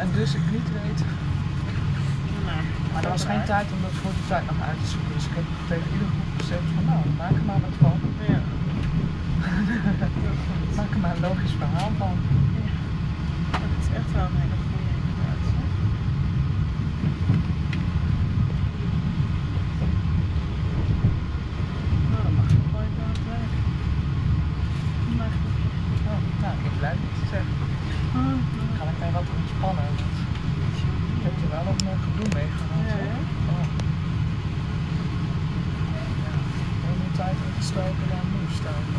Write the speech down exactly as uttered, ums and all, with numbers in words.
En dus ik niet weet. Nou, Maar er was geen tijd om dat voor die tijd nog uit te zoeken. Dus ik heb tegen iedere groep gezegd van nou, maak er maar wat van. Ja. Maak er maar een logisch verhaal van. Ja. Dat is echt wel een hele goede inderdaad. Nou, dan mag je nog wel even aan het werk. Maar Oh, nou, ik blijf niet zeggen. oh, Dan ga ik mij wat ontspannen. Want ik heb er wel een uh, gedoe mee gehad. ja, hoor. Oh. Ja, heel veel tijd in gestoken daar moest staan.